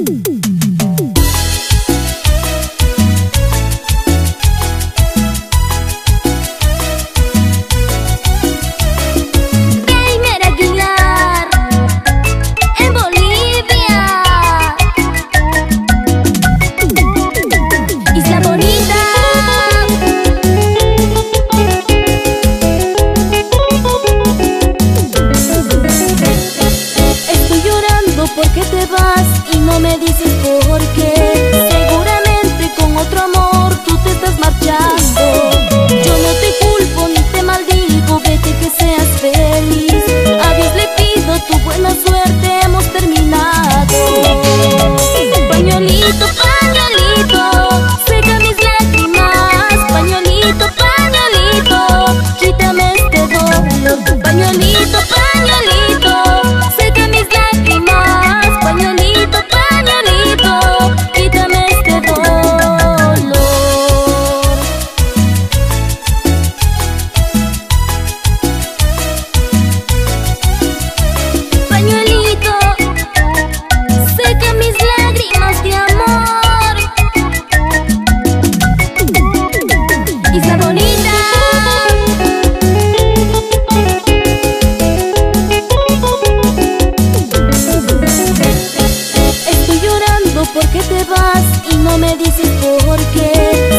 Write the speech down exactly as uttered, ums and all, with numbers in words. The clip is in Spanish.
Porque te vas y no me dices por qué. Seguramente con otro amor tú te estás marchando. Yo no te culpo ni te maldigo, vete que seas feliz. A Dios le pido tu buena suerte, hemos terminado. Pañuelito, pañuelito, seca mis lágrimas. Pañuelito, pañuelito, quítame este dolor. Pañuelito, pañuelito, seca mis lágrimas. Pañuelito, pañuelito, quítame este dolor. Pañuelito, seca mis lágrimas de amor. Isla bonita, estoy llorando porque te vas y no me dices por qué.